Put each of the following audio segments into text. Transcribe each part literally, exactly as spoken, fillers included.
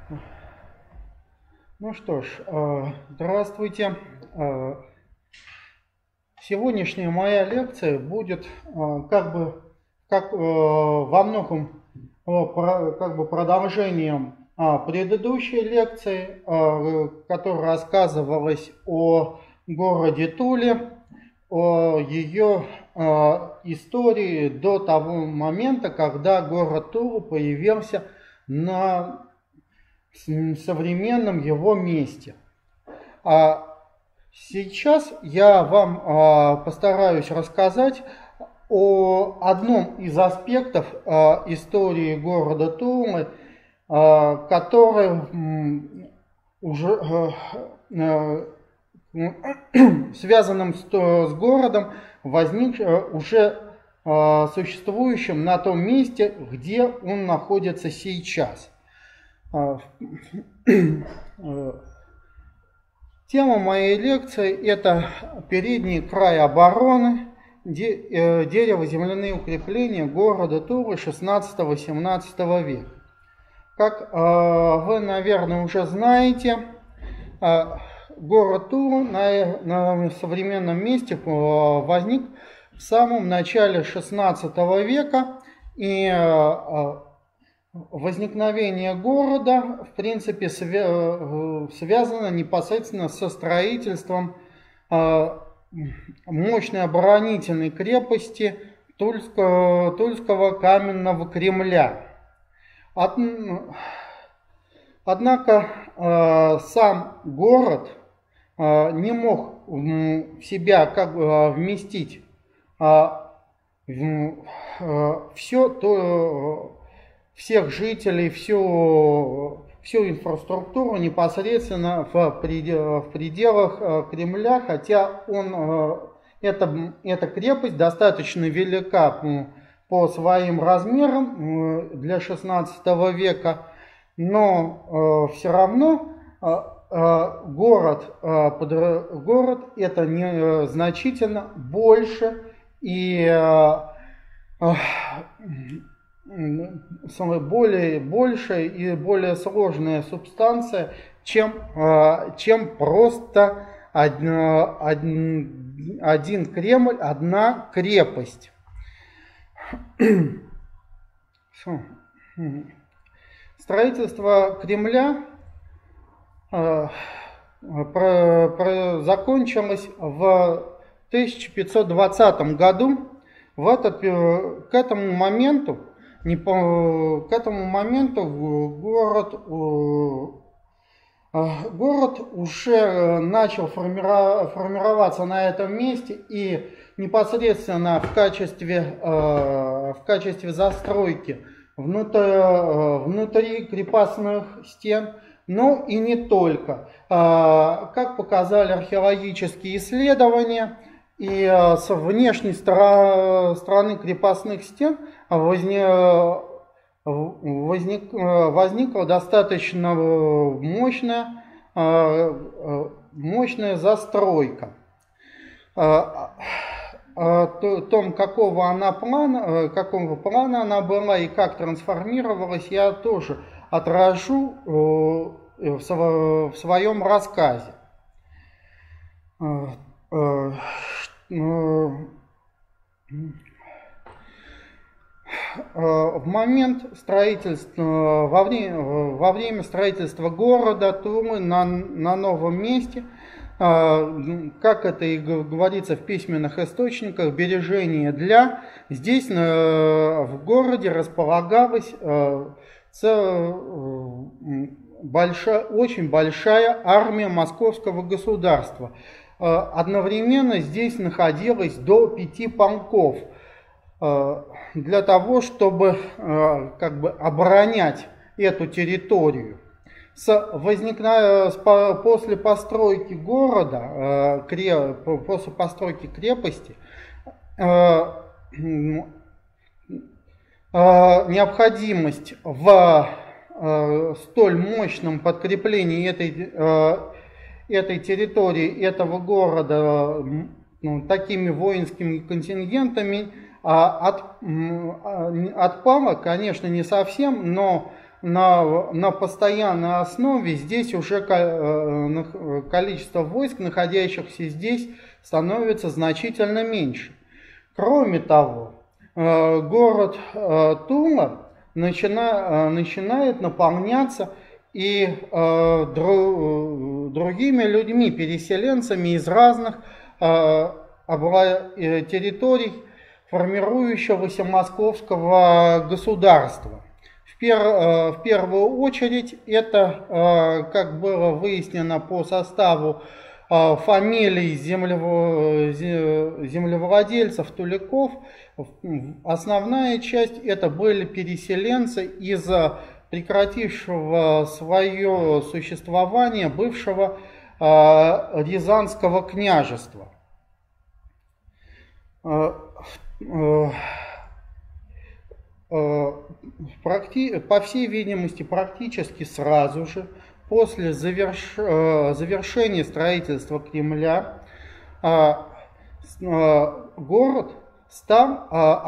Ну что ж, здравствуйте. Сегодняшняя моя лекция будет как бы как во многом как бы продолжением предыдущей лекции, которая рассказывалась о городе Туле, о ее истории до того момента, когда город Тула появился на современном его месте. А сейчас я вам а, постараюсь рассказать о одном из аспектов а, истории города Тулы, а, который м, уже а, а, связанным с, с городом, возник а, уже а, существующим на том месте, где он находится сейчас. Тема моей лекции – это передний край обороны, дерево-земляные укрепления города Тулы шестнадцатого-семнадцатого века. Как вы, наверное, уже знаете, город Тула на, на современном месте возник в самом начале шестнадцатого века, и возникновение города, в принципе, связано непосредственно со строительством мощной оборонительной крепости Тульского, Тульского каменного Кремля. Однако сам город не мог в себя как бы вместить все то, всех жителей, всю, всю инфраструктуру непосредственно в, предел, в пределах Кремля, хотя он, эта, эта крепость достаточно велика по, по своим размерам для шестнадцатого века, но все равно город, город это не, значительно больше и более большая и более сложная субстанция, чем, чем просто один, один Кремль, одна крепость. Строительство Кремля про, про, закончилось в тысяча пятьсот двадцатом году. В этот, к этому моменту Не по, к этому моменту город, город уже начал формира, формироваться на этом месте, и непосредственно в качестве, в качестве застройки внутри, внутри крепостных стен, но и не только. Как показали археологические исследования, и с внешней стороны крепостных стен возник, возник, возникла достаточно мощная, мощная застройка. О том, какого она плана, какого плана она была и как трансформировалась, я тоже отражу в своем рассказе. В момент строительства, во время, во время строительства города Тулы на, на новом месте, как это и говорится в письменных источниках, бережение для, здесь в городе располагалась большая, очень большая армия московского государства. Одновременно здесь находилось до пяти полков для того, чтобы как бы оборонять эту территорию. С возникна... После постройки города, после постройки крепости, необходимость в столь мощном подкреплении этой этой территории, этого города, ну, такими воинскими контингентами от, отпала, конечно, не совсем, но на, на постоянной основе здесь уже количество войск, находящихся здесь, становится значительно меньше. Кроме того, город Тула начина, начинает наполняться и другими людьми, переселенцами из разных территорий формирующегося московского государства. В, пер, в первую очередь это, как было выяснено по составу фамилий землевладельцев, туликов, основная часть это были переселенцы из прекратившего свое существование бывшего Рязанского княжества. По всей видимости, практически сразу же после заверш... завершения строительства Кремля город стал,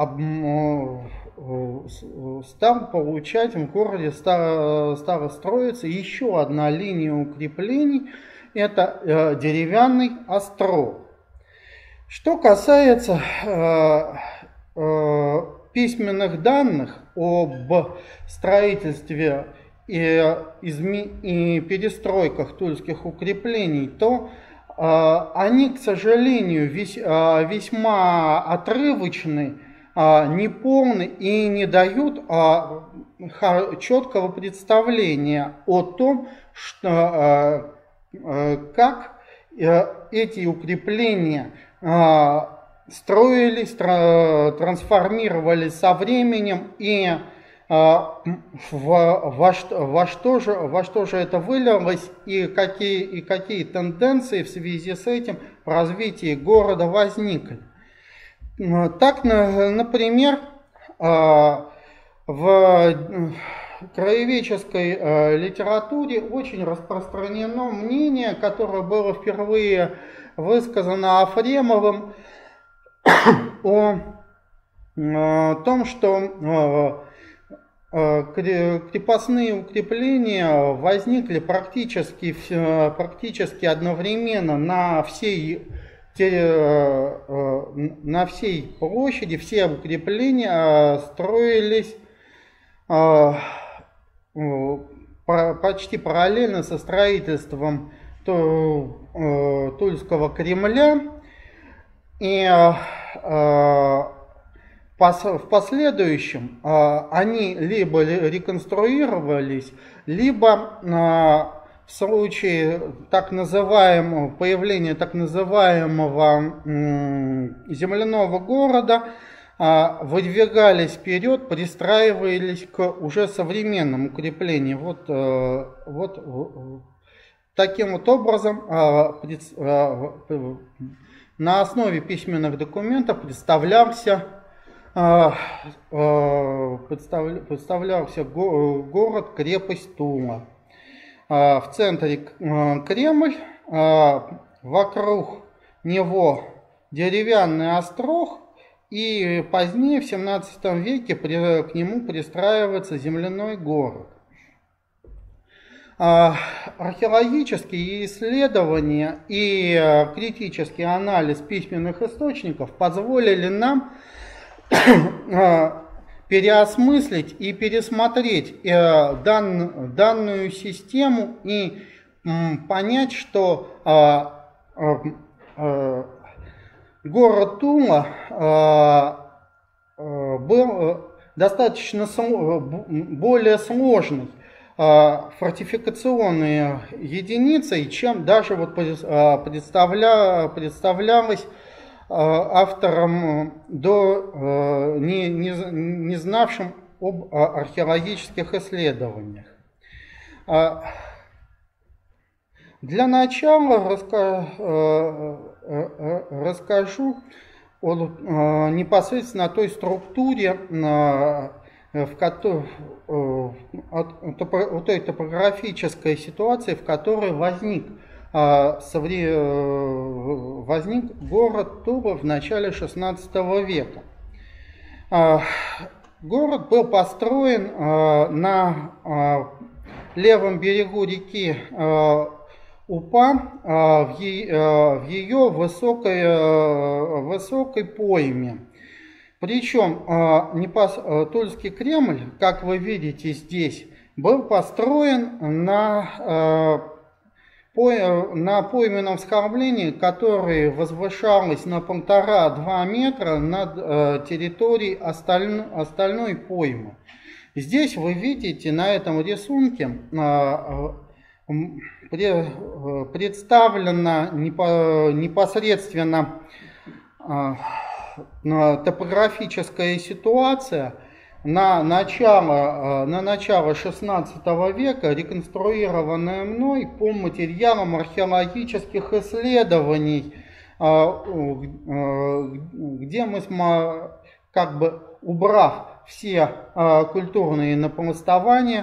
стал получать, в городе стала, стала строиться еще одна линия укреплений, это деревянный острог. Что касается э, э, письменных данных об строительстве и, изми, и перестройках тульских укреплений, то э, они, к сожалению, весь, э, весьма отрывочны, э, неполны и не дают э, четкого представления о том, что, э, э, как э, эти укрепления строились, трансформировались со временем и во, во, что, во, что же, во что же это вылилось и какие, и какие тенденции в связи с этим в развитии города возникли. Так, например, в краеведческой литературе очень распространено мнение, которое было впервые высказано Афремовым, о, о том, что крепостные укрепления возникли практически, практически одновременно на всей, на всей площади. Все укрепления строились почти параллельно со строительством Тульского Кремля, и в последующем они либо реконструировались, либо в случае так называемого появления так называемого земляного города выдвигались вперед, пристраивались к уже современным укреплениям. Вот, вот таким вот образом на основе письменных документов представлялся, представлялся город, крепость Тула. В центре Кремль, вокруг него деревянный острог, и позднее, в семнадцатом веке, к нему пристраивается земляной город. Археологические исследования и критический анализ письменных источников позволили нам переосмыслить и пересмотреть дан, данную систему и понять, что город Тула был достаточно более сложный фортификационные единицы, чем даже вот представля, представлялось авторам, до, не, не, не знавшим об археологических исследованиях. Для начала раска, расскажу о непосредственно о той структуре, в которой, о той топографической ситуации, в которой возник, возник город Тула в начале шестнадцатого века. город был построен на левом берегу реки Упа в ее высокой, высокой пойме. Причем Тульский Кремль, как вы видите здесь, был построен на, на пойменном вскормлении, которое возвышалось на полтора-два метра над территорией остальной, остальной поймы. Здесь вы видите на этом рисунке представлена непосредственно топографическая ситуация на начало, на начало шестнадцатого века, реконструированная мной по материалам археологических исследований, где мы, как бы убрав все культурные напластования,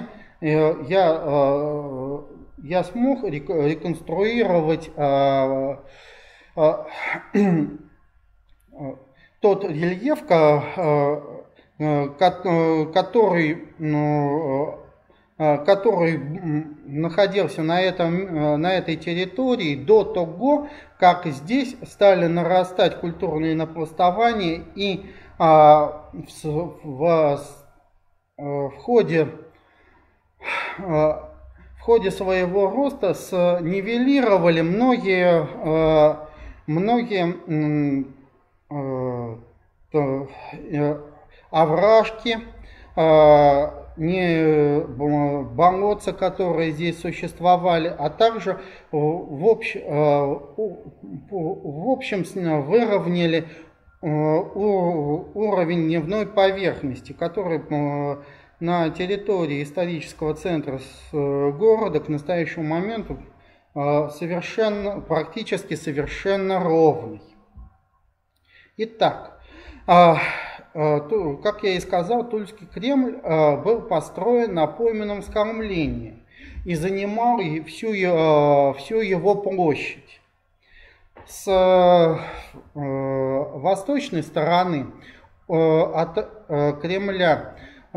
я, я смог реконструировать тот рельеф, который, который находился на, этом, на этой территории до того, как здесь стали нарастать культурные напластования, и в, в, в, ходе, в ходе своего роста снивелировали многие, многие овражки, не болотца, которые здесь существовали, а также в, общ, в общем выровняли уровень дневной поверхности, который на территории исторического центра города к настоящему моменту совершенно, практически совершенно ровный. Итак, как я и сказал, Тульский Кремль был построен на пойменном вскормлении и занимал всю, всю его площадь. С восточной стороны от Кремля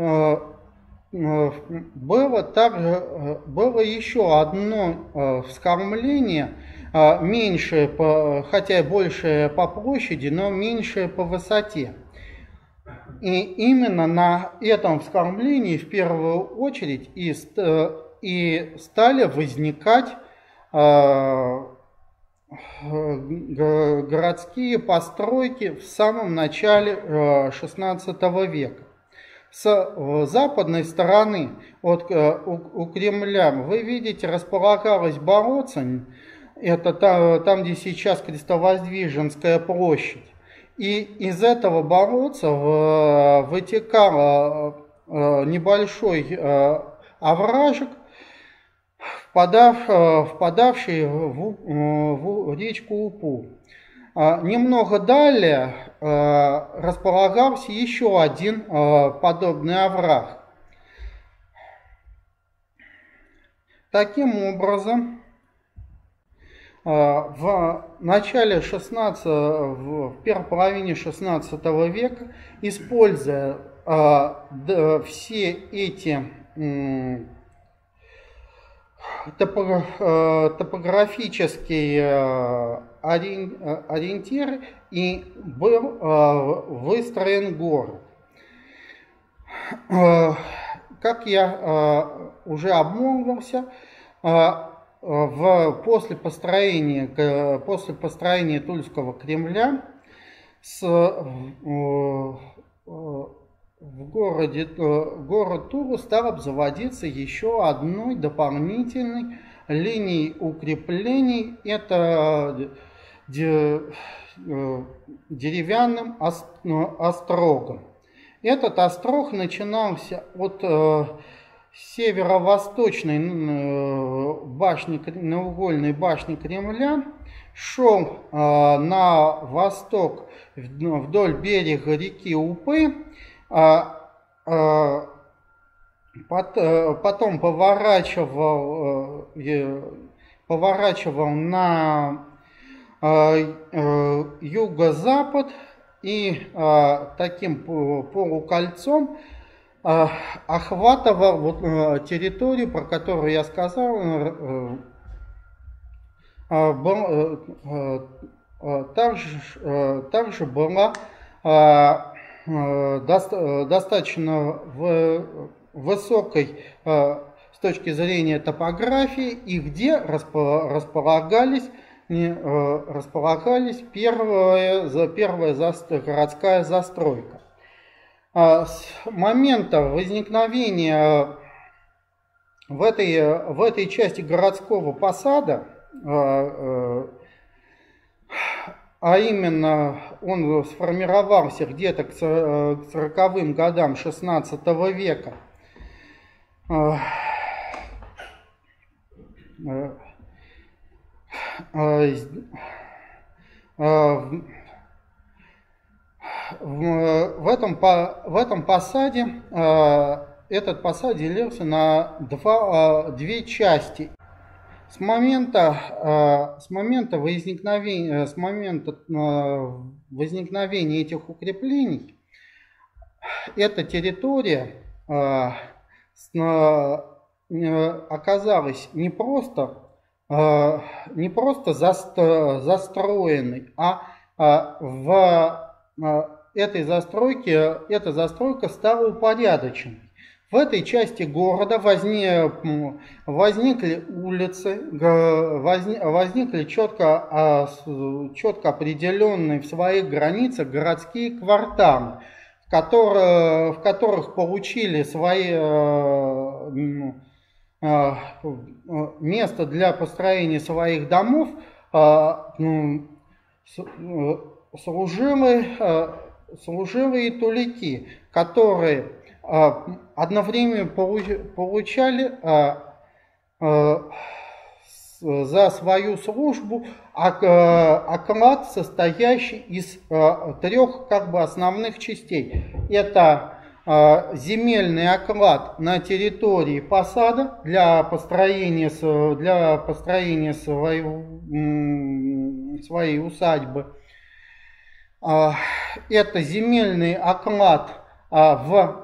было, также, было еще одно вскормление, меньшее, по, хотя большее по площади, но меньшее по высоте. И именно на этом вскормлении в первую очередь и, и стали возникать э, городские постройки в самом начале шестнадцатого века. С западной стороны от, у, у Кремля вы видите, располагалась болотца, это там, где сейчас Крестовоздвиженская площадь. И из этого болотца вытекал небольшой овражек, впадав, впадавший в, в речку Упу. Немного далее располагался еще один подобный овраг. Таким образом, в начале шестнадцатого, в первой половине шестнадцатого века, используя все эти топографические ориентиры, и был выстроен город. Как я уже обмолвился, в, после, построения, после построения Тульского Кремля с, в городе, город Тулу стал обзаводиться еще одной дополнительной линией укреплений. Это деревянным острогом. Этот острог начинался от северо-восточной башни, наугольной башни Кремля, шел на восток вдоль берега реки Упы, потом поворачивал, поворачивал на юго-запад и таким полукольцом охватывал вот территорию, про которую я сказал, также, также была достаточно высокой с точки зрения топографии, и где располагались, располагались первая, первая городская застройка. С момента возникновения в этой, в этой части городского посада, а именно он сформировался где-то к сороковым годам шестнадцатого века, в этом, в этом посаде, этот посад делился на два, две части. С момента, с момента возникновения, с момента возникновения этих укреплений эта территория оказалась не просто, не просто застроенной, а в этой застройке, эта застройка стала упорядоченной. В этой части города возник, возникли улицы, возникли четко, четко определенные в своих границах городские кварталы, в которых, в которых получили свои место для построения своих домов служилые, служилые туляки, которые одновременно получали за свою службу оклад, состоящий из трех как бы основных частей. Это земельный оклад на территории посада для построения, для построения своей, своей усадьбы. Это земельный оклад в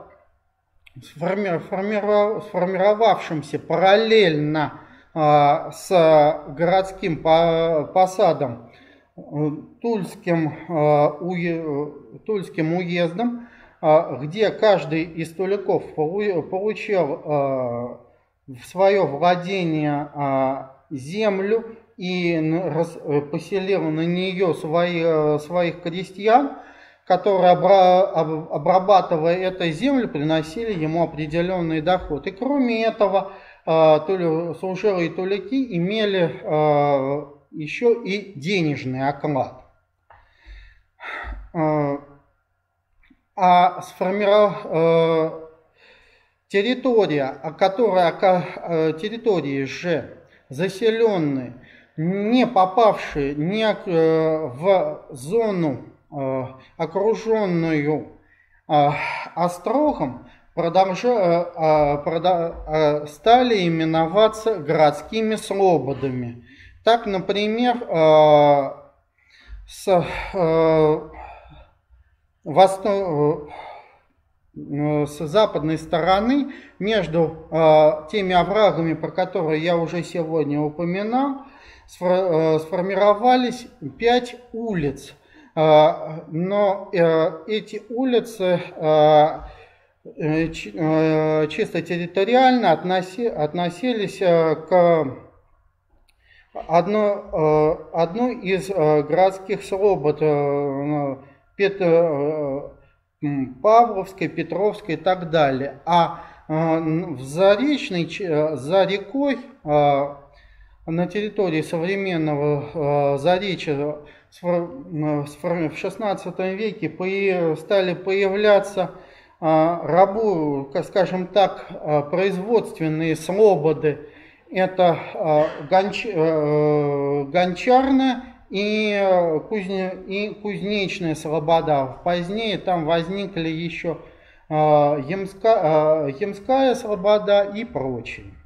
сформировавшимся параллельно с городским посадом Тульским, Тульским уездом, где каждый из туляков получил в свое владение землю и поселил на нее свои, своих крестьян, которые, обрабатывая эту землю, приносили ему определенный доход. И кроме этого, служилые туляки имели еще и денежный оклад. А сформиров... территория, которая, территории же заселенные, не попавшие не в зону, окруженную острогом, продолжа, прода, стали именоваться городскими слободами. Так, например, с, восток, с западной стороны, между теми оврагами, про которые я уже сегодня упоминал, сформировались пять улиц. Но эти улицы чисто территориально относились к одной, одной из городских слобод Павловской, Петровской и так далее. А в Заречной, за рекой, на территории современного Заречья в шестнадцатом веке стали появляться рабу, скажем так, производственные слободы. Это гончарная и, кузне, и кузнечная слобода. Позднее там возникли еще Ямская, Ямская слобода и прочие.